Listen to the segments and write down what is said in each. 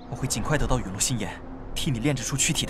我会尽快得到陨落心炎，替你炼制出躯体的。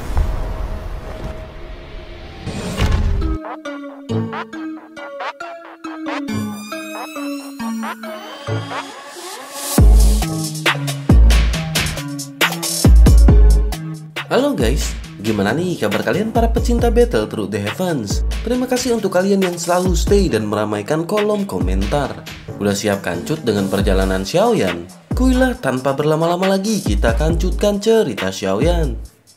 Halo guys, gimana nih kabar kalian para pecinta Battle Through the Heavens? Terima kasih untuk kalian yang selalu stay dan meramaikan kolom komentar. Udah siap kancut dengan perjalanan Xiaoyan? Kuilah, tanpa berlama-lama lagi kita kancutkan cerita Xiaoyan.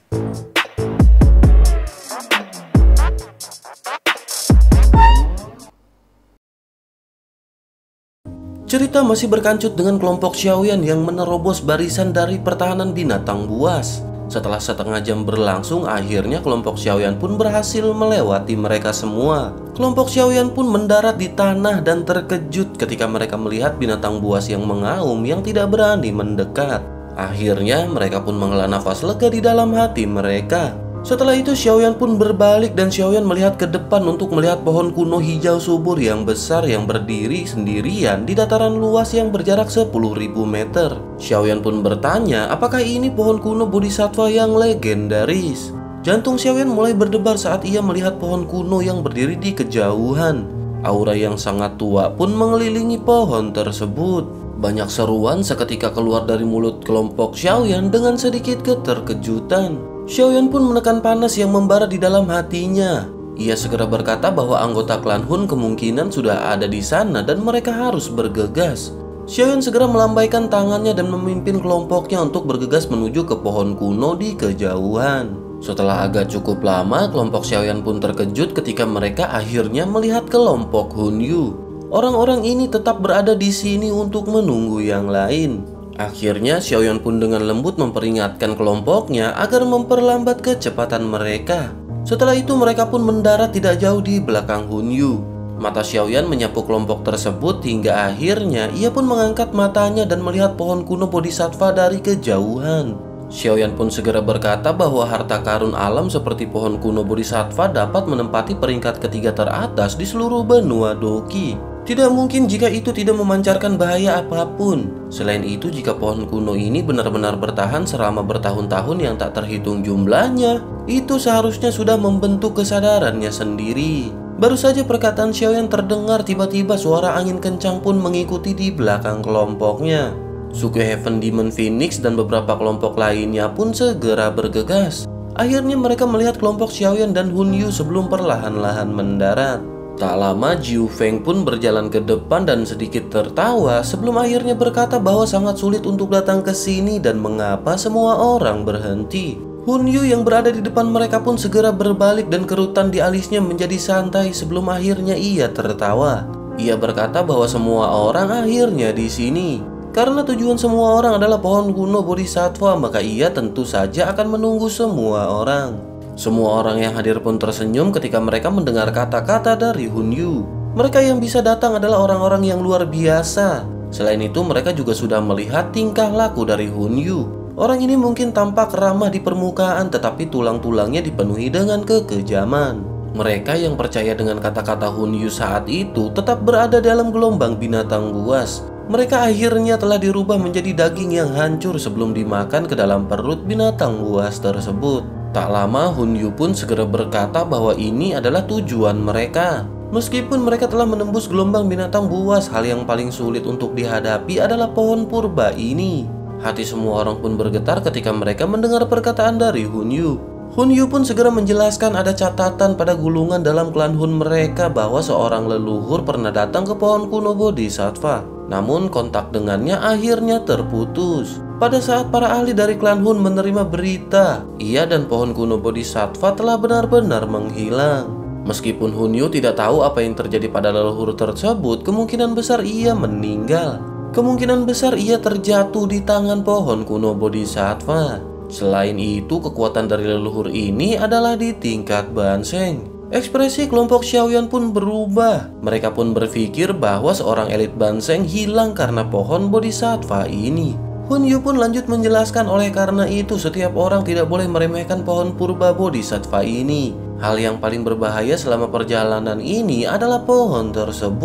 Cerita masih berkancut dengan kelompok Xiaoyan yang menerobos barisan dari pertahanan binatang buas. Setelah setengah jam berlangsung, akhirnya kelompok Xiaoyan pun berhasil melewati mereka semua. Kelompok Xiaoyan pun mendarat di tanah dan terkejut ketika mereka melihat binatang buas yang mengaum yang tidak berani mendekat. Akhirnya mereka pun menghela nafas lega di dalam hati mereka. Setelah itu Xiaoyan pun berbalik dan Xiaoyan melihat ke depan untuk melihat pohon kuno hijau subur yang besar yang berdiri sendirian di dataran luas yang berjarak 10.000 meter. Xiaoyan pun bertanya, apakah ini pohon kuno bodhisattva yang legendaris? Jantung Xiaoyan mulai berdebar saat ia melihat pohon kuno yang berdiri di kejauhan. Aura yang sangat tua pun mengelilingi pohon tersebut. Banyak seruan seketika keluar dari mulut kelompok Xiaoyan dengan sedikit keterkejutan. Xiaoyan pun menekan panas yang membara di dalam hatinya. Ia segera berkata bahwa anggota klan Hun kemungkinan sudah ada di sana dan mereka harus bergegas. Xiaoyan segera melambaikan tangannya dan memimpin kelompoknya untuk bergegas menuju ke pohon kuno di kejauhan. Setelah agak cukup lama, kelompok Xiaoyan pun terkejut ketika mereka akhirnya melihat kelompok Hun Yu. Orang-orang ini tetap berada di sini untuk menunggu yang lain. Akhirnya Xiaoyan pun dengan lembut memperingatkan kelompoknya agar memperlambat kecepatan mereka. Setelah itu mereka pun mendarat tidak jauh di belakang Hun Yu. Mata Xiaoyan menyapu kelompok tersebut hingga akhirnya ia pun mengangkat matanya dan melihat pohon kuno bodhisattva dari kejauhan. Xiaoyan pun segera berkata bahwa harta karun alam seperti pohon kuno bodhisattva dapat menempati peringkat ketiga teratas di seluruh benua Doki. Tidak mungkin jika itu tidak memancarkan bahaya apapun. Selain itu, jika pohon kuno ini benar-benar bertahan selama bertahun-tahun yang tak terhitung jumlahnya, itu seharusnya sudah membentuk kesadarannya sendiri. Baru saja perkataan Xiaoyan terdengar, tiba-tiba suara angin kencang pun mengikuti di belakang kelompoknya. Suku Heaven Demon Phoenix dan beberapa kelompok lainnya pun segera bergegas. Akhirnya mereka melihat kelompok Xiaoyan dan Hun Yu sebelum perlahan-lahan mendarat. Tak lama Jiu Feng pun berjalan ke depan dan sedikit tertawa sebelum akhirnya berkata bahwa sangat sulit untuk datang ke sini dan mengapa semua orang berhenti. Hun Yu yang berada di depan mereka pun segera berbalik dan kerutan di alisnya menjadi santai sebelum akhirnya ia tertawa. Ia berkata bahwa semua orang akhirnya di sini. Karena tujuan semua orang adalah pohon kuno bodhisattva, maka ia tentu saja akan menunggu semua orang. Semua orang yang hadir pun tersenyum ketika mereka mendengar kata-kata dari Hun Yu. Mereka yang bisa datang adalah orang-orang yang luar biasa. Selain itu, mereka juga sudah melihat tingkah laku dari Hun Yu. Orang ini mungkin tampak ramah di permukaan, tetapi tulang-tulangnya dipenuhi dengan kekejaman. Mereka yang percaya dengan kata-kata Hun Yu saat itu tetap berada dalam gelombang binatang buas. Mereka akhirnya telah dirubah menjadi daging yang hancur sebelum dimakan ke dalam perut binatang buas tersebut. Tak lama Hun Yu pun segera berkata bahwa ini adalah tujuan mereka. Meskipun mereka telah menembus gelombang binatang buas, hal yang paling sulit untuk dihadapi adalah pohon purba ini. Hati semua orang pun bergetar ketika mereka mendengar perkataan dari Hun Yu. Hun Yu pun segera menjelaskan ada catatan pada gulungan dalam klan Hun mereka bahwa seorang leluhur pernah datang ke pohon kuno bodhisattva. Namun kontak dengannya akhirnya terputus. Pada saat para ahli dari klan Hun menerima berita, ia dan pohon kuno bodhisattva telah benar-benar menghilang. Meskipun Hun Yu tidak tahu apa yang terjadi pada leluhur tersebut, kemungkinan besar ia meninggal. Kemungkinan besar ia terjatuh di tangan pohon kuno bodhisattva. Selain itu, kekuatan dari leluhur ini adalah di tingkat Banseng. Ekspresi kelompok Xiaoyan pun berubah. Mereka pun berpikir bahwa seorang elit Banseng hilang karena pohon bodhisattva ini. Hun Yu pun lanjut menjelaskan, oleh karena itu setiap orang tidak boleh meremehkan pohon purba bodhisattva ini. Hal yang paling berbahaya selama perjalanan ini adalah pohon tersebut.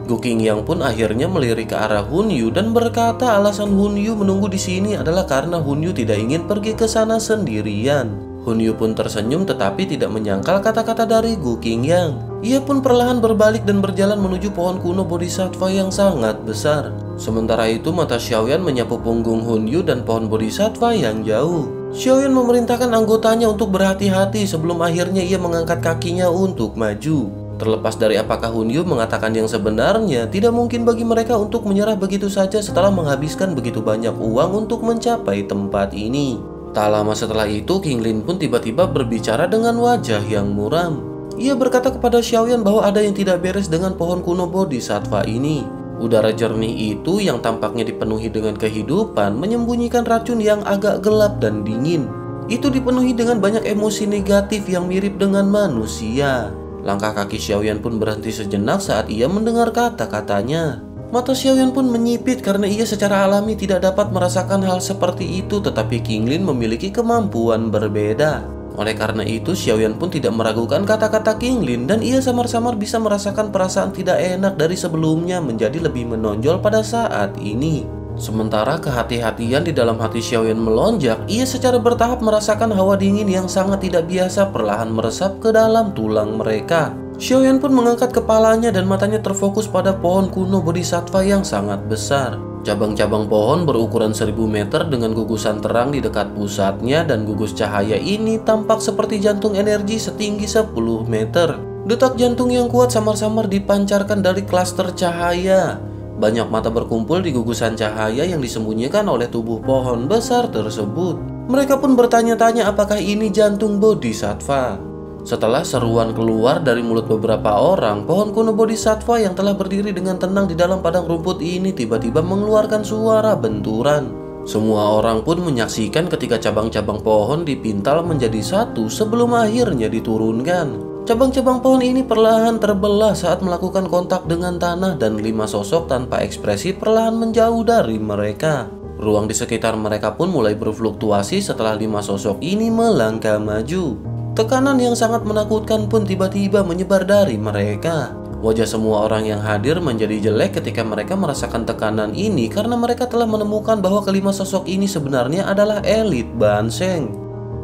Gu Qingyang pun akhirnya melirik ke arah Hunyu dan berkata alasan Hunyu menunggu di sini adalah karena Hunyu tidak ingin pergi ke sana sendirian. Hunyu pun tersenyum tetapi tidak menyangkal kata-kata dari Gu Qingyang. Ia pun perlahan berbalik dan berjalan menuju pohon kuno bodhisattva yang sangat besar. Sementara itu mata Xiaoyan menyapu punggung Hunyu dan pohon bodhisattva yang jauh. Xiaoyan memerintahkan anggotanya untuk berhati-hati sebelum akhirnya ia mengangkat kakinya untuk maju. Terlepas dari apakah Hunyu mengatakan yang sebenarnya, tidak mungkin bagi mereka untuk menyerah begitu saja setelah menghabiskan begitu banyak uang untuk mencapai tempat ini. Tak lama setelah itu, King Lin pun tiba-tiba berbicara dengan wajah yang muram. Ia berkata kepada Xiaoyan bahwa ada yang tidak beres dengan pohon kuno bodhisattva ini. Udara jernih itu yang tampaknya dipenuhi dengan kehidupan menyembunyikan racun yang agak gelap dan dingin. Itu dipenuhi dengan banyak emosi negatif yang mirip dengan manusia. Langkah kaki Xiaoyan pun berhenti sejenak saat ia mendengar kata-katanya. Mata Xiaoyan pun menyipit karena ia secara alami tidak dapat merasakan hal seperti itu, tetapi King Lin memiliki kemampuan berbeda. Oleh karena itu, Xiaoyan pun tidak meragukan kata-kata King Lin dan ia samar-samar bisa merasakan perasaan tidak enak dari sebelumnya menjadi lebih menonjol pada saat ini. Sementara kehati-hatian di dalam hati Xiaoyan melonjak, ia secara bertahap merasakan hawa dingin yang sangat tidak biasa perlahan meresap ke dalam tulang mereka. Xiaoyan pun mengangkat kepalanya dan matanya terfokus pada pohon kuno bodhisattva yang sangat besar. Cabang-cabang pohon berukuran 1000 meter dengan gugusan terang di dekat pusatnya dan gugus cahaya ini tampak seperti jantung energi setinggi 10 meter. Detak jantung yang kuat samar-samar dipancarkan dari klaster cahaya. Banyak mata berkumpul di gugusan cahaya yang disembunyikan oleh tubuh pohon besar tersebut. Mereka pun bertanya-tanya apakah ini jantung bodhisattva. Setelah seruan keluar dari mulut beberapa orang, pohon kuno bodhisattva yang telah berdiri dengan tenang di dalam padang rumput ini tiba-tiba mengeluarkan suara benturan. Semua orang pun menyaksikan ketika cabang-cabang pohon dipintal menjadi satu sebelum akhirnya diturunkan. Cabang-cabang pohon ini perlahan terbelah saat melakukan kontak dengan tanah dan 5 sosok tanpa ekspresi perlahan menjauh dari mereka. Ruang di sekitar mereka pun mulai berfluktuasi setelah 5 sosok ini melangkah maju. Tekanan yang sangat menakutkan pun tiba-tiba menyebar dari mereka. Wajah semua orang yang hadir menjadi jelek ketika mereka merasakan tekanan ini karena mereka telah menemukan bahwa kelima sosok ini sebenarnya adalah elit Banseng.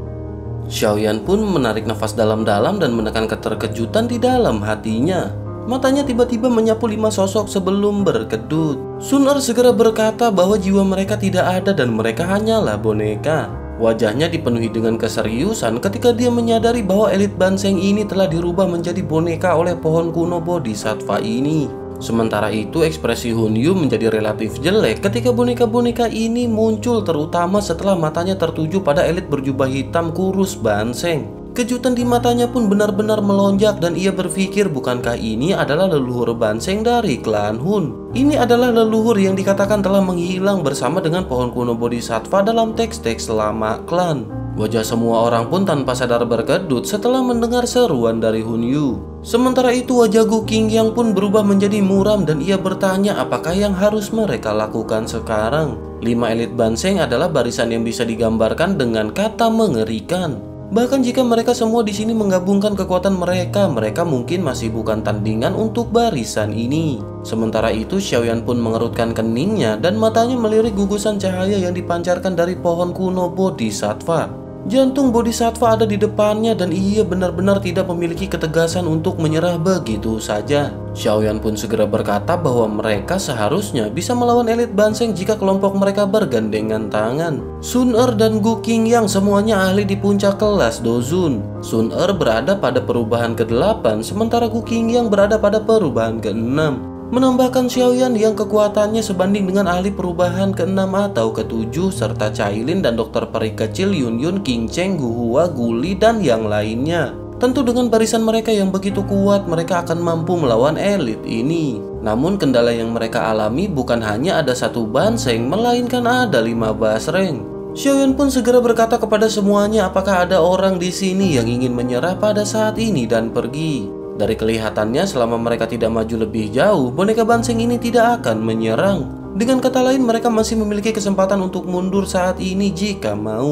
Xiaoyan pun menarik nafas dalam-dalam dan menekan keterkejutan di dalam hatinya. Matanya tiba-tiba menyapu 5 sosok sebelum berkedut. Sun Er segera berkata bahwa jiwa mereka tidak ada dan mereka hanyalah boneka. Wajahnya dipenuhi dengan keseriusan ketika dia menyadari bahwa elit Banseng ini telah dirubah menjadi boneka oleh pohon kuno bodhisattva ini. Sementara itu ekspresi Hunyu menjadi relatif jelek ketika boneka-boneka ini muncul, terutama setelah matanya tertuju pada elit berjubah hitam kurus Banseng. Kejutan di matanya pun benar-benar melonjak dan ia berpikir bukankah ini adalah leluhur Banseng dari klan Hun. Ini adalah leluhur yang dikatakan telah menghilang bersama dengan pohon kuno bodhisattva dalam teks-teks lama klan. Wajah semua orang pun tanpa sadar berkedut setelah mendengar seruan dari Hunyu. Sementara itu wajah Gu Qingyang pun berubah menjadi muram dan ia bertanya apakah yang harus mereka lakukan sekarang. 5 elit Banseng adalah barisan yang bisa digambarkan dengan kata mengerikan. Bahkan jika mereka semua di sini menggabungkan kekuatan mereka, mereka mungkin masih bukan tandingan untuk barisan ini. Sementara itu Xiaoyan pun mengerutkan keningnya dan matanya melirik gugusan cahaya yang dipancarkan dari pohon kuno bodhisattva. Jantung bodhisattva ada di depannya dan ia benar-benar tidak memiliki ketegasan untuk menyerah begitu saja. Xiaoyan pun segera berkata bahwa mereka seharusnya bisa melawan elit Banseng jika kelompok mereka bergandengan tangan. Sun Er dan Gu Qingyang semuanya ahli di puncak kelas Dozun. Sun Er berada pada perubahan ke-8 sementara Gu Qingyang berada pada perubahan ke-6. Menambahkan Xiaoyan yang kekuatannya sebanding dengan ahli perubahan ke-6 atau ke-7 serta Cailin dan dokter peri kecil Yun Yun, King Cheng, Gu Hua, Guli dan yang lainnya. Tentu dengan barisan mereka yang begitu kuat mereka akan mampu melawan elit ini. Namun kendala yang mereka alami bukan hanya ada satu Banseng melainkan ada 5 basreng. Xiaoyan pun segera berkata kepada semuanya apakah ada orang di sini yang ingin menyerah pada saat ini dan pergi. Dari kelihatannya selama mereka tidak maju lebih jauh, boneka Banseng ini tidak akan menyerang. Dengan kata lain mereka masih memiliki kesempatan untuk mundur saat ini jika mau.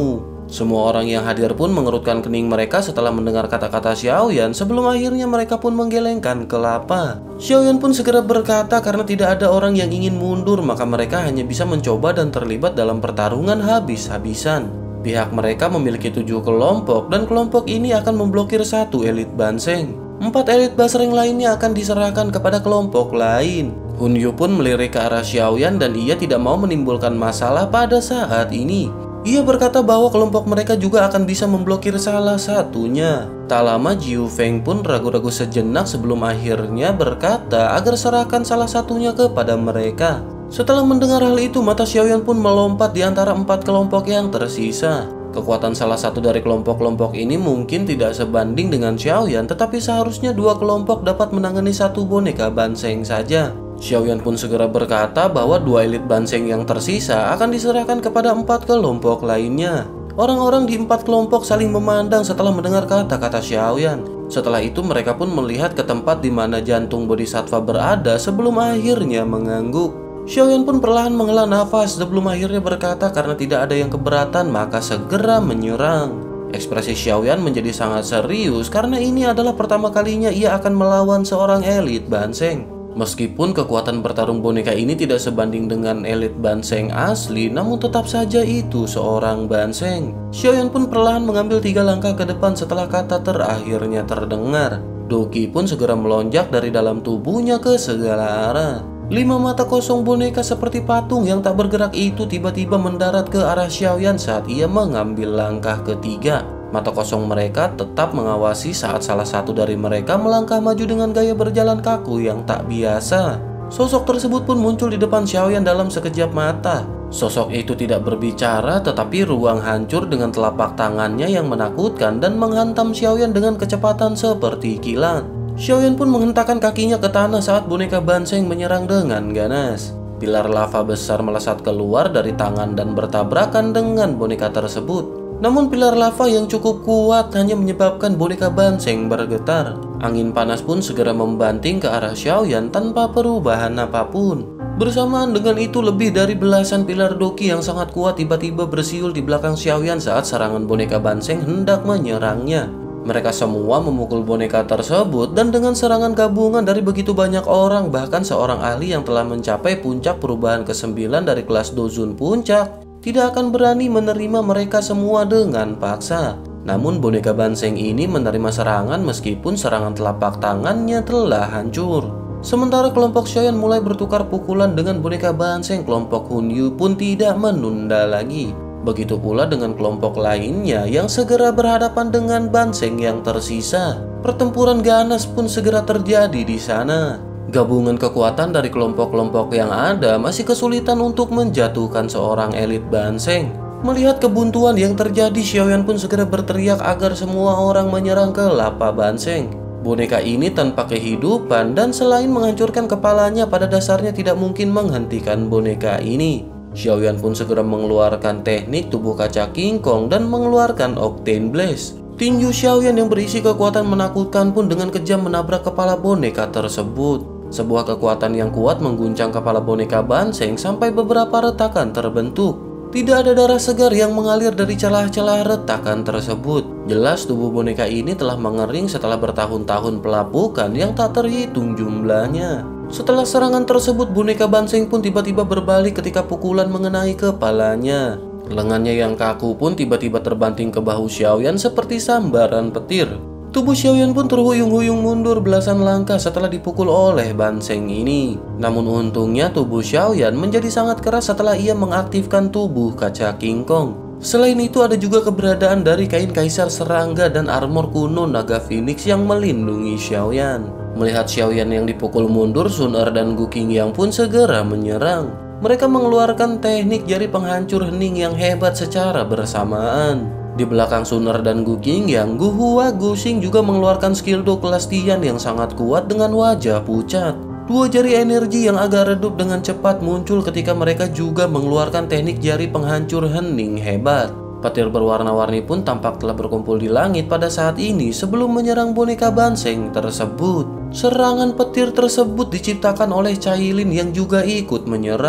Semua orang yang hadir pun mengerutkan kening mereka setelah mendengar kata-kata Xiaoyan sebelum akhirnya mereka pun menggelengkan kelapa. Xiaoyan pun segera berkata karena tidak ada orang yang ingin mundur maka mereka hanya bisa mencoba dan terlibat dalam pertarungan habis-habisan. Pihak mereka memiliki 7 kelompok dan kelompok ini akan memblokir 1 elit Banseng. 4 elit basreng lainnya akan diserahkan kepada kelompok lain. Hunyu pun melirik ke arah Xiaoyan dan ia tidak mau menimbulkan masalah pada saat ini. Ia berkata bahwa kelompok mereka juga akan bisa memblokir salah satunya. Tak lama Jiu Feng pun ragu-ragu sejenak sebelum akhirnya berkata agar serahkan salah satunya kepada mereka. Setelah mendengar hal itu, mata Xiaoyan pun melompat di antara 4 kelompok yang tersisa. Kekuatan salah satu dari kelompok-kelompok ini mungkin tidak sebanding dengan Xiaoyan, tetapi seharusnya 2 kelompok dapat menangani 1 boneka Banseng saja. Xiaoyan pun segera berkata bahwa 2 elit Banseng yang tersisa akan diserahkan kepada 4 kelompok lainnya. Orang-orang di 4 kelompok saling memandang setelah mendengar kata-kata Xiaoyan. Setelah itu mereka pun melihat ke tempat di mana jantung Bodhisattva berada sebelum akhirnya mengangguk. Xiaoyan pun perlahan menghela nafas sebelum akhirnya berkata karena tidak ada yang keberatan maka segera menyerang. Ekspresi Xiaoyan menjadi sangat serius karena ini adalah pertama kalinya ia akan melawan seorang elit Banseng. Meskipun kekuatan bertarung boneka ini tidak sebanding dengan elit Banseng asli, namun tetap saja itu seorang Banseng. Xiaoyan pun perlahan mengambil 3 langkah ke depan setelah kata terakhirnya terdengar. Doki pun segera melonjak dari dalam tubuhnya ke segala arah. 5 mata kosong boneka seperti patung yang tak bergerak itu tiba-tiba mendarat ke arah Xiaoyan saat ia mengambil langkah ketiga. Mata kosong mereka tetap mengawasi saat salah satu dari mereka melangkah maju dengan gaya berjalan kaku yang tak biasa. Sosok tersebut pun muncul di depan Xiaoyan dalam sekejap mata. Sosok itu tidak berbicara tetapi ruang hancur dengan telapak tangannya yang menakutkan dan menghantam Xiaoyan dengan kecepatan seperti kilat. Xiaoyan pun menghentakkan kakinya ke tanah saat boneka Banseng menyerang dengan ganas. Pilar lava besar melesat keluar dari tangan dan bertabrakan dengan boneka tersebut. Namun pilar lava yang cukup kuat hanya menyebabkan boneka Banseng bergetar. Angin panas pun segera membanting ke arah Xiaoyan tanpa perubahan apapun. Bersamaan dengan itu lebih dari belasan pilar doki yang sangat kuat tiba-tiba bersiul di belakang Xiaoyan saat serangan boneka Banseng hendak menyerangnya. Mereka semua memukul boneka tersebut dan dengan serangan gabungan dari begitu banyak orang, bahkan seorang ahli yang telah mencapai puncak perubahan ke-9 dari kelas Dozun Puncak tidak akan berani menerima mereka semua dengan paksa. Namun boneka Banseng ini menerima serangan meskipun serangan telapak tangannya telah hancur. Sementara kelompok Xiaoyan mulai bertukar pukulan dengan boneka Banseng, kelompok Hunyu pun tidak menunda lagi. Begitu pula dengan kelompok lainnya yang segera berhadapan dengan Banseng yang tersisa. Pertempuran ganas pun segera terjadi di sana. Gabungan kekuatan dari kelompok-kelompok yang ada masih kesulitan untuk menjatuhkan seorang elit Banseng. Melihat kebuntuan yang terjadi, Xiaoyan pun segera berteriak agar semua orang menyerang ke lapa Banseng. Boneka ini tanpa kehidupan dan selain menghancurkan kepalanya pada dasarnya tidak mungkin menghentikan boneka ini. Xiaoyan pun segera mengeluarkan teknik tubuh kaca King Kong dan mengeluarkan Octane Blaze. Tinju Xiaoyan yang berisi kekuatan menakutkan pun dengan kejam menabrak kepala boneka tersebut. Sebuah kekuatan yang kuat mengguncang kepala boneka Banseng sampai beberapa retakan terbentuk. Tidak ada darah segar yang mengalir dari celah-celah retakan tersebut. Jelas tubuh boneka ini telah mengering setelah bertahun-tahun pelapukan yang tak terhitung jumlahnya. Setelah serangan tersebut, boneka Banseng pun tiba-tiba berbalik ketika pukulan mengenai kepalanya. Lengannya yang kaku pun tiba-tiba terbanting ke bahu Xiaoyan seperti sambaran petir. Tubuh Xiaoyan pun terhuyung-huyung mundur belasan langkah setelah dipukul oleh Banseng ini. Namun untungnya tubuh Xiaoyan menjadi sangat keras setelah ia mengaktifkan tubuh kaca King Kong. Selain itu ada juga keberadaan dari kain kaisar serangga dan armor kuno naga Phoenix yang melindungi Xiaoyan. Melihat Xiaoyan yang dipukul mundur, Sun Er dan Gu Qingyang pun segera menyerang. Mereka mengeluarkan teknik jari penghancur hening yang hebat secara bersamaan. Di belakang Sun Er dan Gu Qingyang, Gu Hua Guxing juga mengeluarkan skill Do kelas Tian yang sangat kuat dengan wajah pucat. 2 jari energi yang agak redup dengan cepat muncul ketika mereka juga mengeluarkan teknik jari penghancur hening hebat. Petir berwarna-warni pun tampak telah berkumpul di langit pada saat ini sebelum menyerang boneka Banseng tersebut. Serangan petir tersebut diciptakan oleh Cailin yang juga ikut menyerang.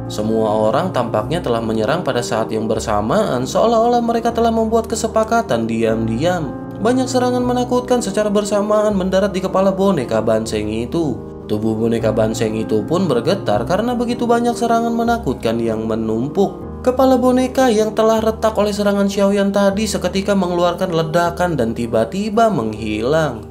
Semua orang tampaknya telah menyerang pada saat yang bersamaan, seolah-olah mereka telah membuat kesepakatan diam-diam. Banyak serangan menakutkan secara bersamaan mendarat di kepala boneka Banseng itu. Tubuh boneka Banseng itu pun bergetar karena begitu banyak serangan menakutkan yang menumpuk. Kepala boneka yang telah retak oleh serangan Xiaoyan tadi seketika mengeluarkan ledakan dan tiba-tiba menghilang.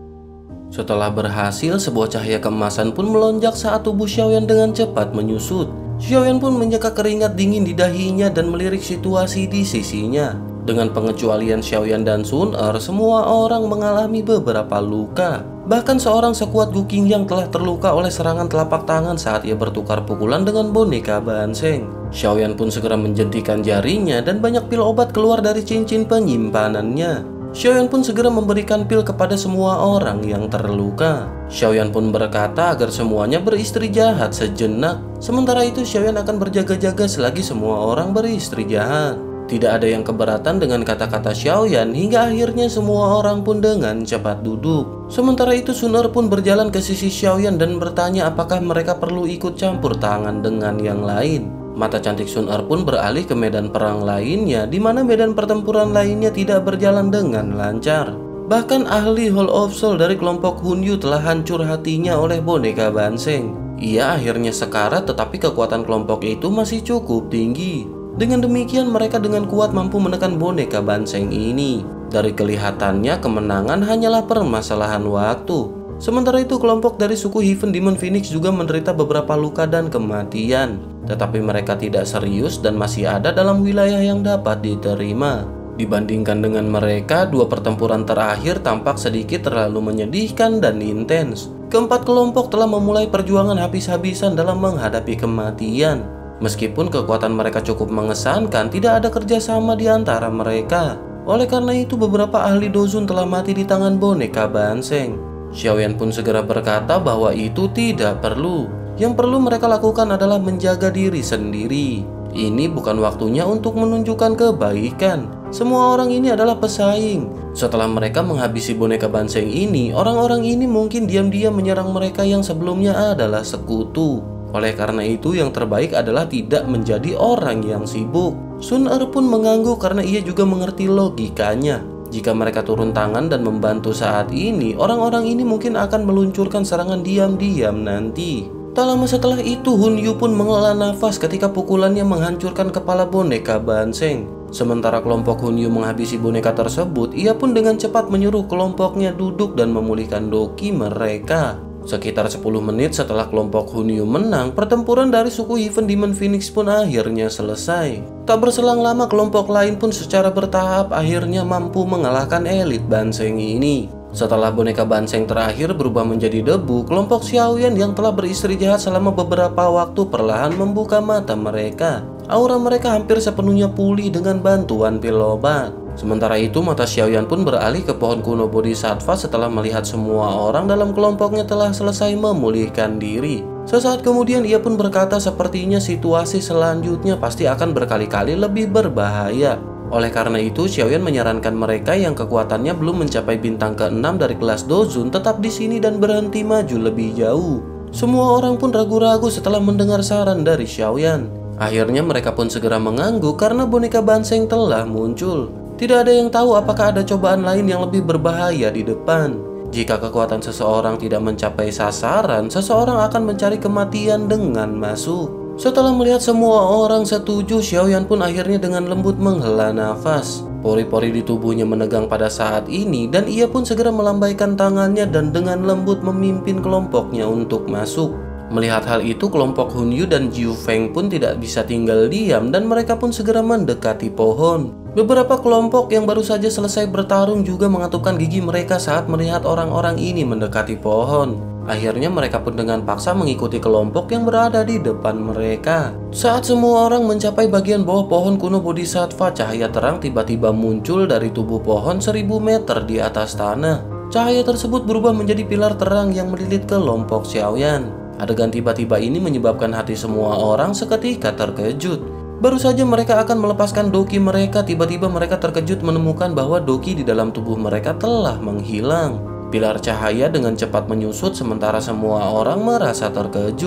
Setelah berhasil, sebuah cahaya keemasan pun melonjak saat tubuh Xiaoyan dengan cepat menyusut. Xiaoyan pun menyeka keringat dingin di dahinya dan melirik situasi di sisinya. Dengan pengecualian Xiaoyan dan Sun Er, semua orang mengalami beberapa luka. Bahkan seorang sekuat Gu Qingyang telah terluka oleh serangan telapak tangan saat ia bertukar pukulan dengan boneka Banseng. Xiaoyan pun segera menjentikan jarinya dan banyak pil obat keluar dari cincin penyimpanannya. Xiaoyan pun segera memberikan pil kepada semua orang yang terluka. Xiaoyan pun berkata agar semuanya beristri jahat sejenak. Sementara itu Xiaoyan akan berjaga-jaga selagi semua orang beristri jahat. Tidak ada yang keberatan dengan kata-kata Xiaoyan hingga akhirnya semua orang pun dengan cepat duduk. Sementara itu Sun Er pun berjalan ke sisi Xiaoyan dan bertanya apakah mereka perlu ikut campur tangan dengan yang lain. Mata cantik Sun Er pun beralih ke medan perang lainnya, di mana medan pertempuran lainnya tidak berjalan dengan lancar. Bahkan ahli Hall of Soul dari kelompok Hunyu telah hancur hatinya oleh boneka Banseng. Ia akhirnya sekarat, tetapi kekuatan kelompok itu masih cukup tinggi. Dengan demikian mereka dengan kuat mampu menekan boneka Banseng ini. Dari kelihatannya kemenangan hanyalah permasalahan waktu. Sementara itu kelompok dari suku Heaven Demon Phoenix juga menderita beberapa luka dan kematian. Tetapi mereka tidak serius dan masih ada dalam wilayah yang dapat diterima. Dibandingkan dengan mereka, dua pertempuran terakhir tampak sedikit terlalu menyedihkan dan intens. Keempat kelompok telah memulai perjuangan habis-habisan dalam menghadapi kematian. Meskipun kekuatan mereka cukup mengesankan, tidak ada kerjasama di antara mereka. Oleh karena itu beberapa ahli Dozun telah mati di tangan boneka Banseng. Xiaoyan pun segera berkata bahwa itu tidak perlu. Yang perlu mereka lakukan adalah menjaga diri sendiri. Ini bukan waktunya untuk menunjukkan kebaikan. Semua orang ini adalah pesaing. Setelah mereka menghabisi boneka Banseng ini, orang-orang ini mungkin diam-diam menyerang mereka yang sebelumnya adalah sekutu. Oleh karena itu yang terbaik adalah tidak menjadi orang yang sibuk. Sun Er pun mengangguk karena ia juga mengerti logikanya. Jika mereka turun tangan dan membantu saat ini, orang-orang ini mungkin akan meluncurkan serangan diam-diam nanti. Tak lama setelah itu, Hunyu pun menghela nafas ketika pukulannya menghancurkan kepala boneka Banseng. Sementara kelompok Hunyu menghabisi boneka tersebut, ia pun dengan cepat menyuruh kelompoknya duduk dan memulihkan doki mereka. Sekitar 10 menit setelah kelompok Hunyu menang, pertempuran dari suku Heaven Demon Phoenix pun akhirnya selesai. Tak berselang lama kelompok lain pun secara bertahap akhirnya mampu mengalahkan elit Banseng ini. Setelah boneka Banseng terakhir berubah menjadi debu, kelompok Xiaoyan yang telah beristri jahat selama beberapa waktu perlahan membuka mata mereka. Aura mereka hampir sepenuhnya pulih dengan bantuan pil obat. Sementara itu mata Xiaoyan pun beralih ke pohon kuno Bodhisattva setelah melihat semua orang dalam kelompoknya telah selesai memulihkan diri. Sesaat kemudian ia pun berkata sepertinya situasi selanjutnya pasti akan berkali-kali lebih berbahaya. Oleh karena itu Xiaoyan menyarankan mereka yang kekuatannya belum mencapai bintang ke-6 dari kelas Dozun tetap di sini dan berhenti maju lebih jauh. Semua orang pun ragu-ragu setelah mendengar saran dari Xiaoyan. Akhirnya mereka pun segera mengangguk karena boneka Banseng telah muncul. Tidak ada yang tahu apakah ada cobaan lain yang lebih berbahaya di depan. Jika kekuatan seseorang tidak mencapai sasaran, seseorang akan mencari kematian dengan masuk. Setelah melihat semua orang setuju, Xiaoyan pun akhirnya dengan lembut menghela nafas. Pori-pori di tubuhnya menegang pada saat ini dan ia pun segera melambaikan tangannya dan dengan lembut memimpin kelompoknya untuk masuk. Melihat hal itu, kelompok Hunyu dan Jiu Feng pun tidak bisa tinggal diam dan mereka pun segera mendekati pohon. Beberapa kelompok yang baru saja selesai bertarung juga mengatupkan gigi mereka saat melihat orang-orang ini mendekati pohon. Akhirnya mereka pun dengan paksa mengikuti kelompok yang berada di depan mereka. Saat semua orang mencapai bagian bawah pohon kuno Bodhisattva, cahaya terang tiba-tiba muncul dari tubuh pohon 1000 meter di atas tanah. Cahaya tersebut berubah menjadi pilar terang yang melilit kelompok Xiaoyan. Adegan tiba-tiba ini menyebabkan hati semua orang seketika terkejut. Baru saja mereka akan melepaskan doki mereka, tiba-tiba mereka terkejut menemukan bahwa doki di dalam tubuh mereka telah menghilang. Pilar cahaya dengan cepat menyusut sementara semua orang merasa terkejut.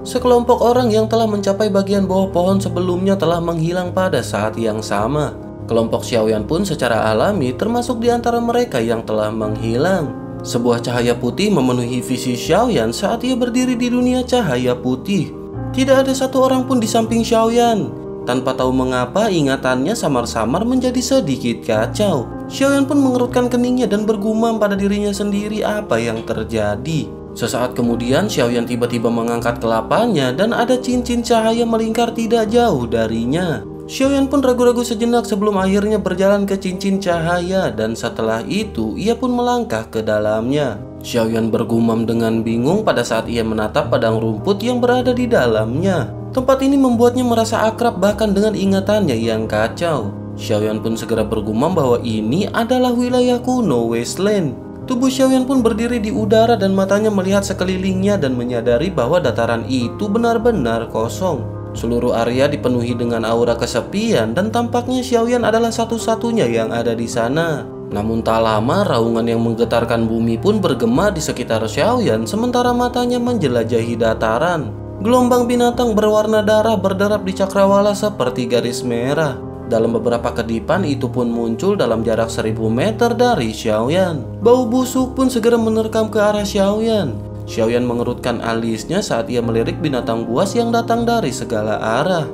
Sekelompok orang yang telah mencapai bagian bawah pohon sebelumnya telah menghilang pada saat yang sama. Kelompok Xiaoyan pun secara alami termasuk di antara mereka yang telah menghilang. Sebuah cahaya putih memenuhi visi Xiaoyan saat ia berdiri di dunia cahaya putih. Tidak ada satu orang pun di samping Xiaoyan. Tanpa tahu mengapa ingatannya samar-samar menjadi sedikit kacau. Xiaoyan pun mengerutkan keningnya dan bergumam pada dirinya sendiri apa yang terjadi. Sesaat kemudian Xiaoyan tiba-tiba mengangkat kelapanya dan ada cincin cahaya melingkar tidak jauh darinya. Xiaoyan pun ragu-ragu sejenak sebelum akhirnya berjalan ke cincin cahaya dan setelah itu ia pun melangkah ke dalamnya. Xiaoyan bergumam dengan bingung pada saat ia menatap padang rumput yang berada di dalamnya. Tempat ini membuatnya merasa akrab bahkan dengan ingatannya yang kacau. Xiaoyan pun segera bergumam bahwa ini adalah wilayah kuno Wasteland. Tubuh Xiaoyan pun berdiri di udara dan matanya melihat sekelilingnya dan menyadari bahwa dataran itu benar-benar kosong. Seluruh area dipenuhi dengan aura kesepian dan tampaknya Xiaoyan adalah satu-satunya yang ada di sana. Namun tak lama raungan yang menggetarkan bumi pun bergema di sekitar Xiaoyan sementara matanya menjelajahi dataran. Gelombang binatang berwarna darah berderap di cakrawala seperti garis merah. Dalam beberapa kedipan itu pun muncul dalam jarak 1000 meter dari Xiaoyan. Bau busuk pun segera menerkam ke arah Xiaoyan. Xiaoyan mengerutkan alisnya saat ia melirik binatang buas yang datang dari segala arah.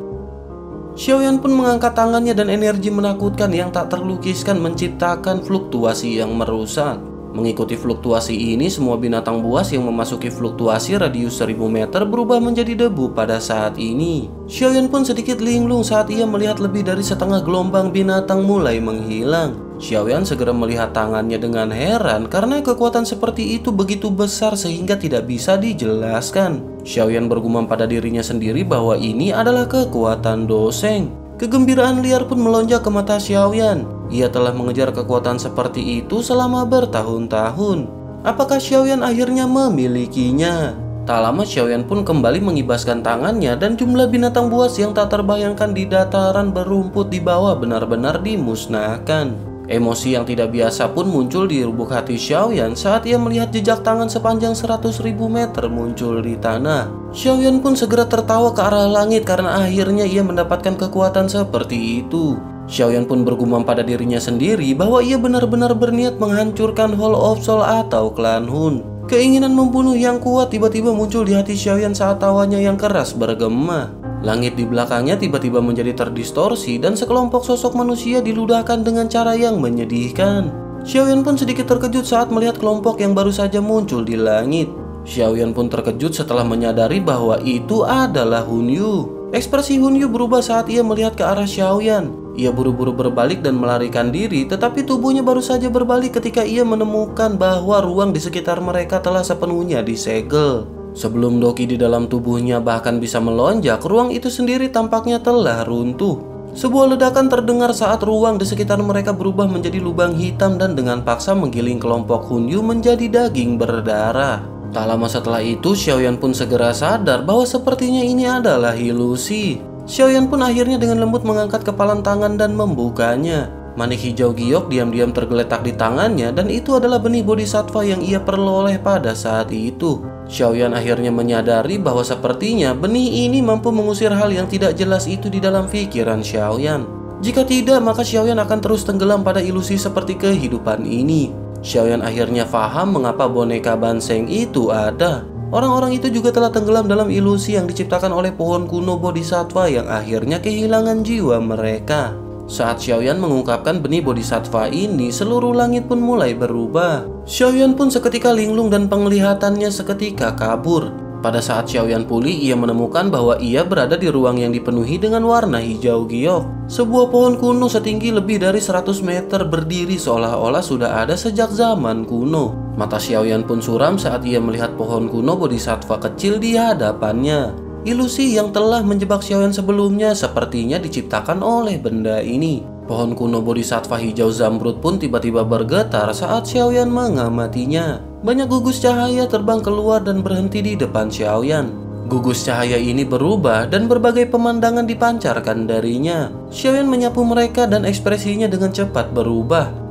Xiaoyan pun mengangkat tangannya dan energi menakutkan yang tak terlukiskan menciptakan fluktuasi yang merusak. Mengikuti fluktuasi ini, semua binatang buas yang memasuki fluktuasi radius 1000 meter berubah menjadi debu pada saat ini. Xiaoyan pun sedikit linglung saat ia melihat lebih dari setengah gelombang binatang mulai menghilang. Xiaoyan segera melihat tangannya dengan heran karena kekuatan seperti itu begitu besar sehingga tidak bisa dijelaskan. Xiaoyan bergumam pada dirinya sendiri bahwa ini adalah kekuatan doseng. Kegembiraan liar pun melonjak ke mata Xiaoyan. Ia telah mengejar kekuatan seperti itu selama bertahun-tahun. Apakah Xiaoyan akhirnya memilikinya? Tak lama Xiaoyan pun kembali mengibaskan tangannya dan jumlah binatang buas yang tak terbayangkan di dataran berumput di bawah benar-benar dimusnahkan. Emosi yang tidak biasa pun muncul di lubuk hati Xiaoyan saat ia melihat jejak tangan sepanjang 100.000 meter muncul di tanah. Xiaoyan pun segera tertawa ke arah langit karena akhirnya ia mendapatkan kekuatan seperti itu. Xiaoyan pun bergumam pada dirinya sendiri bahwa ia benar-benar berniat menghancurkan Hall of Soul atau klan Hun. Keinginan membunuh yang kuat tiba-tiba muncul di hati Xiaoyan saat tawanya yang keras bergema. Langit di belakangnya tiba-tiba menjadi terdistorsi dan sekelompok sosok manusia diludahkan dengan cara yang menyedihkan. Xiaoyan pun sedikit terkejut saat melihat kelompok yang baru saja muncul di langit. Xiaoyan pun terkejut setelah menyadari bahwa itu adalah Hun Yu. Ekspresi Hun Yu berubah saat ia melihat ke arah Xiaoyan. Ia buru-buru berbalik dan melarikan diri, tetapi tubuhnya baru saja berbalik ketika ia menemukan bahwa ruang di sekitar mereka telah sepenuhnya disegel. Sebelum Doki di dalam tubuhnya bahkan bisa melonjak, ruang itu sendiri tampaknya telah runtuh. Sebuah ledakan terdengar saat ruang di sekitar mereka berubah menjadi lubang hitam dan dengan paksa menggiling kelompok Hun Yu menjadi daging berdarah. Tak lama setelah itu, Xiaoyan pun segera sadar bahwa sepertinya ini adalah ilusi. Xiaoyan pun akhirnya dengan lembut mengangkat kepalan tangan dan membukanya. Manik hijau giok diam-diam tergeletak di tangannya dan itu adalah benih bodhisattva yang ia peroleh pada saat itu. Xiaoyan akhirnya menyadari bahwa sepertinya benih ini mampu mengusir hal yang tidak jelas itu di dalam pikiran Xiaoyan. Jika tidak, maka Xiaoyan akan terus tenggelam pada ilusi seperti kehidupan ini. Xiaoyan akhirnya paham mengapa boneka Banseng itu ada. Orang-orang itu juga telah tenggelam dalam ilusi yang diciptakan oleh pohon kuno bodhisattva yang akhirnya kehilangan jiwa mereka. Saat Xiaoyan mengungkapkan benih bodhisattva ini, seluruh langit pun mulai berubah. Xiaoyan pun seketika linglung dan penglihatannya seketika kabur. Pada saat Xiaoyan pulih, ia menemukan bahwa ia berada di ruang yang dipenuhi dengan warna hijau giok. Sebuah pohon kuno setinggi lebih dari 100 meter berdiri seolah-olah sudah ada sejak zaman kuno. Mata Xiaoyan pun suram saat ia melihat pohon kuno bodhisattva kecil di hadapannya. Ilusi yang telah menjebak Xiaoyan sebelumnya sepertinya diciptakan oleh benda ini. Pohon kuno bodhisattva hijau zamrud pun tiba-tiba bergetar saat Xiaoyan mengamatinya. Banyak gugus cahaya terbang keluar dan berhenti di depan Xiaoyan. Gugus cahaya ini berubah dan berbagai pemandangan dipancarkan darinya. Xiaoyan menyapu mereka dan ekspresinya dengan cepat berubah.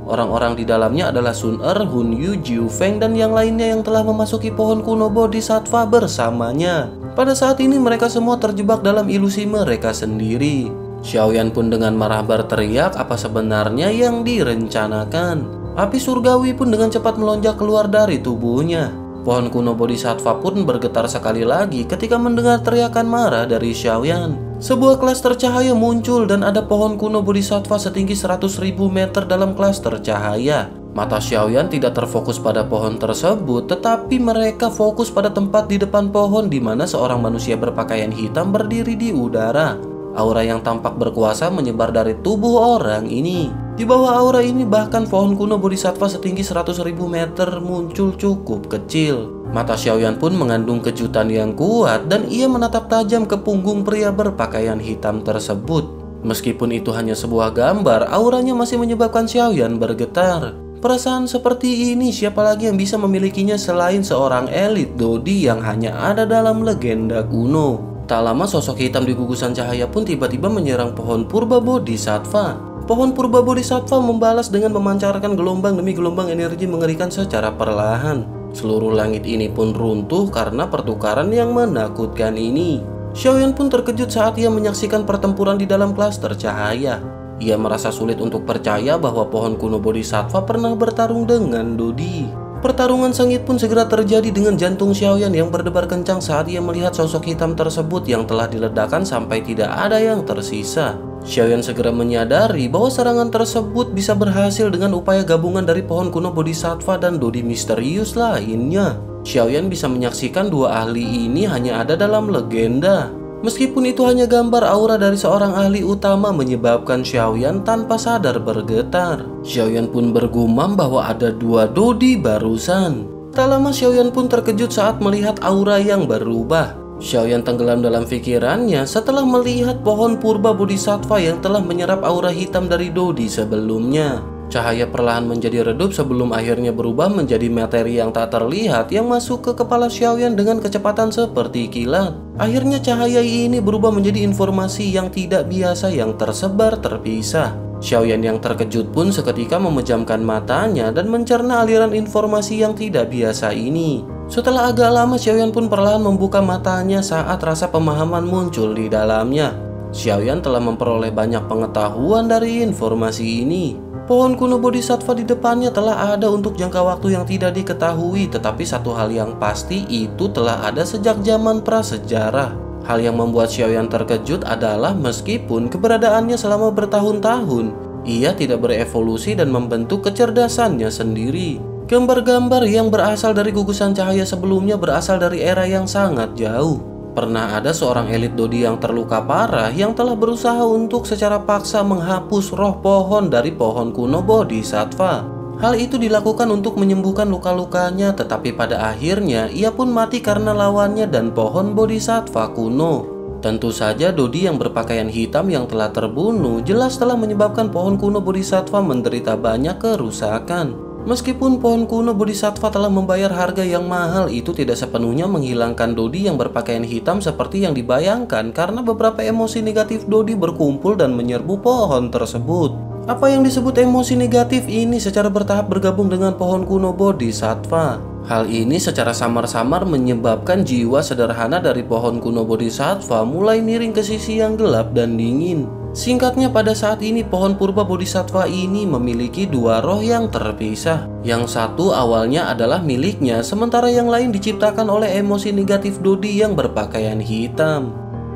Orang-orang di dalamnya adalah Sun Er, Hun Yu, Jiu Feng, dan yang lainnya yang telah memasuki pohon kuno Bodhisattva bersamanya. Pada saat ini mereka semua terjebak dalam ilusi mereka sendiri. Xiaoyan pun dengan marah berteriak apa sebenarnya yang direncanakan. Api surgawi pun dengan cepat melonjak keluar dari tubuhnya. Pohon kuno Bodhisattva pun bergetar sekali lagi ketika mendengar teriakan marah dari Xiaoyan. Sebuah klaster cahaya muncul dan ada pohon kuno Bodhisattva setinggi 100.000 meter dalam klaster cahaya. Mata Xiaoyan tidak terfokus pada pohon tersebut, tetapi mereka fokus pada tempat di depan pohon di mana seorang manusia berpakaian hitam berdiri di udara. Aura yang tampak berkuasa menyebar dari tubuh orang ini. Di bawah aura ini bahkan pohon kuno Bodhisattva setinggi 100.000 meter muncul cukup kecil. Mata Xiaoyan pun mengandung kejutan yang kuat dan ia menatap tajam ke punggung pria berpakaian hitam tersebut. Meskipun itu hanya sebuah gambar, auranya masih menyebabkan Xiaoyan bergetar. Perasaan seperti ini siapa lagi yang bisa memilikinya selain seorang elit Dodi yang hanya ada dalam legenda kuno. Tak lama sosok hitam di gugusan cahaya pun tiba-tiba menyerang pohon purba Bodhisattva. Pohon purba Bodhisattva membalas dengan memancarkan gelombang demi gelombang energi mengerikan secara perlahan. Seluruh langit ini pun runtuh karena pertukaran yang menakutkan ini. Xiaoyan pun terkejut saat ia menyaksikan pertempuran di dalam klaster cahaya. Ia merasa sulit untuk percaya bahwa pohon kuno Bodhisattva pernah bertarung dengan Dodi. Pertarungan sengit pun segera terjadi dengan jantung Xiaoyan yang berdebar kencang saat ia melihat sosok hitam tersebut yang telah diledakkan sampai tidak ada yang tersisa. Xiaoyan segera menyadari bahwa serangan tersebut bisa berhasil dengan upaya gabungan dari pohon kuno Bodhisattva dan Dodi misterius lainnya. Xiaoyan bisa menyaksikan dua ahli ini hanya ada dalam legenda. Meskipun itu hanya gambar, aura dari seorang ahli utama menyebabkan Xiaoyan tanpa sadar bergetar. Xiaoyan pun bergumam bahwa ada dua Dodi barusan. Tak lama Xiaoyan pun terkejut saat melihat aura yang berubah. Xiaoyan tenggelam dalam pikirannya setelah melihat pohon purba Bodhisattva yang telah menyerap aura hitam dari Dodi sebelumnya. Cahaya perlahan menjadi redup sebelum akhirnya berubah menjadi materi yang tak terlihat yang masuk ke kepala Xiaoyan dengan kecepatan seperti kilat. Akhirnya cahaya ini berubah menjadi informasi yang tidak biasa yang tersebar terpisah. Xiaoyan yang terkejut pun seketika memejamkan matanya dan mencerna aliran informasi yang tidak biasa ini. Setelah agak lama Xiaoyan pun perlahan membuka matanya saat rasa pemahaman muncul di dalamnya. Xiaoyan telah memperoleh banyak pengetahuan dari informasi ini. Pohon kuno Bodhisattva di depannya telah ada untuk jangka waktu yang tidak diketahui, tetapi satu hal yang pasti itu telah ada sejak zaman prasejarah. Hal yang membuat Xiaoyan terkejut adalah meskipun keberadaannya selama bertahun-tahun, ia tidak berevolusi dan membentuk kecerdasannya sendiri. Gambar-gambar yang berasal dari gugusan cahaya sebelumnya berasal dari era yang sangat jauh. Pernah ada seorang elit Dodi yang terluka parah yang telah berusaha untuk secara paksa menghapus roh pohon dari pohon kuno Bodhisattva. Hal itu dilakukan untuk menyembuhkan luka-lukanya, tetapi pada akhirnya ia pun mati karena lawannya dan pohon Bodhisattva kuno. Tentu saja Dodi yang berpakaian hitam yang telah terbunuh jelas telah menyebabkan pohon kuno Bodhisattva menderita banyak kerusakan. Meskipun pohon kuno Bodhisattva telah membayar harga yang mahal, itu tidak sepenuhnya menghilangkan Dodi yang berpakaian hitam seperti yang dibayangkan karena beberapa emosi negatif Dodi berkumpul dan menyerbu pohon tersebut. Apa yang disebut emosi negatif ini secara bertahap bergabung dengan pohon kuno Bodhisattva. Hal ini secara samar-samar menyebabkan jiwa sederhana dari pohon kuno Bodhisattva mulai miring ke sisi yang gelap dan dingin. Singkatnya, pada saat ini pohon purba Bodhisattva ini memiliki dua roh yang terpisah. Yang satu awalnya adalah miliknya, sementara yang lain diciptakan oleh emosi negatif Dodi yang berpakaian hitam.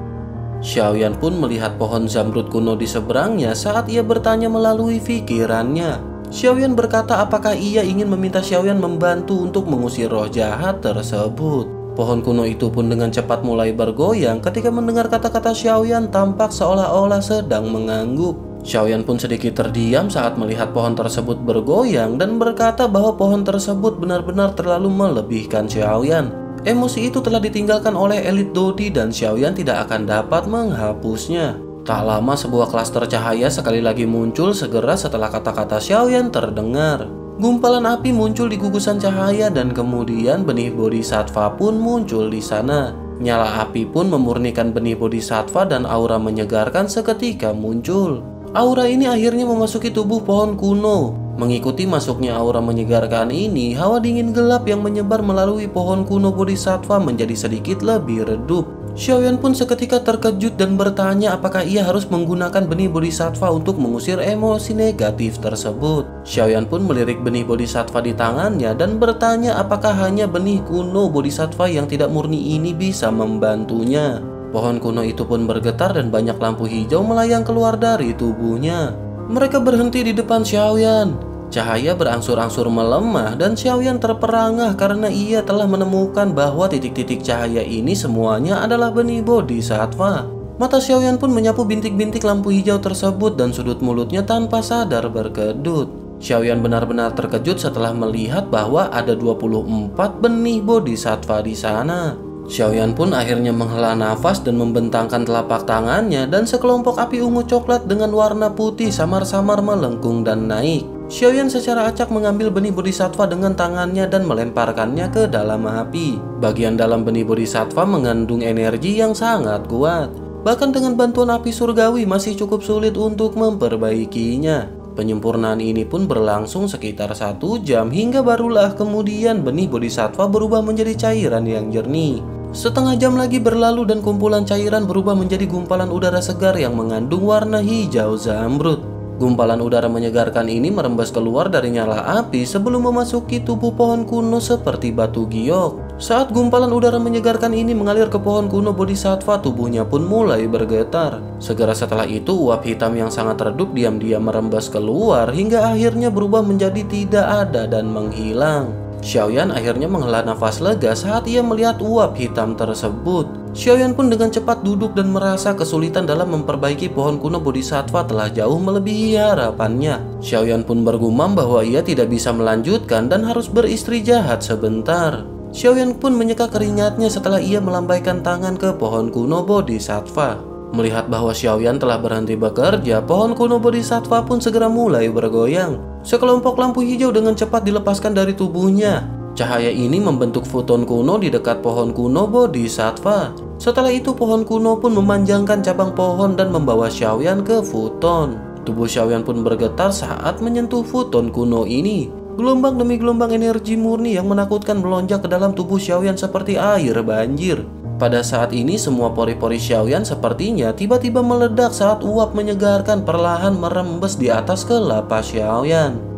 Xiaoyan pun melihat pohon zamrud kuno di seberangnya saat ia bertanya melalui pikirannya. Xiaoyan berkata apakah ia ingin meminta Xiaoyan membantu untuk mengusir roh jahat tersebut. Pohon kuno itu pun dengan cepat mulai bergoyang ketika mendengar kata-kata Xiaoyan, tampak seolah-olah sedang mengangguk. Xiaoyan pun sedikit terdiam saat melihat pohon tersebut bergoyang dan berkata bahwa pohon tersebut benar-benar terlalu melebihkan Xiaoyan. Emosi itu telah ditinggalkan oleh elit Dodi dan Xiaoyan tidak akan dapat menghapusnya. Tak lama sebuah klaster cahaya sekali lagi muncul segera setelah kata-kata Xiaoyan terdengar. Gumpalan api muncul di gugusan cahaya dan kemudian benih Bodhisattva pun muncul di sana. Nyala api pun memurnikan benih Bodhisattva dan aura menyegarkan seketika muncul. Aura ini akhirnya memasuki tubuh pohon kuno. Mengikuti masuknya aura menyegarkan ini, hawa dingin gelap yang menyebar melalui pohon kuno Bodhisattva menjadi sedikit lebih redup. Xiaoyan pun seketika terkejut dan bertanya apakah ia harus menggunakan benih Bodhisattva untuk mengusir emosi negatif tersebut. Xiaoyan pun melirik benih Bodhisattva di tangannya dan bertanya apakah hanya benih kuno Bodhisattva yang tidak murni ini bisa membantunya. Pohon kuno itu pun bergetar dan banyak lampu hijau melayang keluar dari tubuhnya. Mereka berhenti di depan Xiaoyan. Cahaya berangsur-angsur melemah dan Xiaoyan terperangah karena ia telah menemukan bahwa titik-titik cahaya ini semuanya adalah benih Bodhisattva. Mata Xiaoyan pun menyapu bintik-bintik lampu hijau tersebut dan sudut mulutnya tanpa sadar berkedut. Xiaoyan benar-benar terkejut setelah melihat bahwa ada 24 benih Bodhisattva di sana. Xiaoyan pun akhirnya menghela nafas dan membentangkan telapak tangannya dan sekelompok api ungu coklat dengan warna putih samar-samar melengkung dan naik. Xiaoyan secara acak mengambil benih Bodhisattva dengan tangannya dan melemparkannya ke dalam api. Bagian dalam benih Bodhisattva mengandung energi yang sangat kuat. Bahkan dengan bantuan api surgawi masih cukup sulit untuk memperbaikinya. Penyempurnaan ini pun berlangsung sekitar 1 jam hingga barulah kemudian benih Bodhisattva berubah menjadi cairan yang jernih. Setengah jam lagi berlalu dan kumpulan cairan berubah menjadi gumpalan udara segar yang mengandung warna hijau zamrud. Gumpalan udara menyegarkan ini merembes keluar dari nyala api sebelum memasuki tubuh pohon kuno seperti batu giok. Saat gumpalan udara menyegarkan ini mengalir ke pohon kuno Bodhisattva, tubuhnya pun mulai bergetar. Segera setelah itu uap hitam yang sangat redup diam-diam merembes keluar hingga akhirnya berubah menjadi tidak ada dan menghilang. Xiaoyan akhirnya menghela nafas lega saat ia melihat uap hitam tersebut. Xiaoyan pun dengan cepat duduk dan merasa kesulitan dalam memperbaiki pohon kuno Bodhisattva telah jauh melebihi harapannya. Xiaoyan pun bergumam bahwa ia tidak bisa melanjutkan dan harus beristirahat sebentar. Xiaoyan pun menyeka keringatnya setelah ia melambaikan tangan ke pohon kuno Bodhisattva. Melihat bahwa Xiaoyan telah berhenti bekerja, pohon kuno Bodhisattva pun segera mulai bergoyang. Sekelompok lampu hijau dengan cepat dilepaskan dari tubuhnya. Cahaya ini membentuk futon kuno di dekat pohon kuno Bodhisattva. Setelah itu pohon kuno pun memanjangkan cabang pohon dan membawa Xiaoyan ke futon. Tubuh Xiaoyan pun bergetar saat menyentuh futon kuno ini. Gelombang demi gelombang energi murni yang menakutkan melonjak ke dalam tubuh Xiaoyan seperti air banjir. Pada saat ini semua pori-pori Xiaoyan sepertinya tiba-tiba meledak saat uap menyegarkan perlahan merembes di atas kelapa Xiaoyan.